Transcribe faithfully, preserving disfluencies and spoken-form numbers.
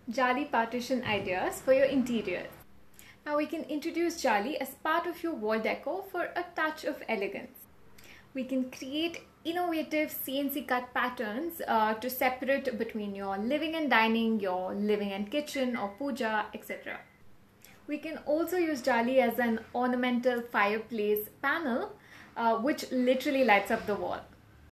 Jaali partition ideas for your interiors. Now we can introduce Jaali as part of your wall decor for a touch of elegance. We can create innovative C N C cut patterns uh, to separate between your living and dining, your living and kitchen or puja, et cetera. We can also use Jaali as an ornamental fireplace panel uh, which literally lights up the wall.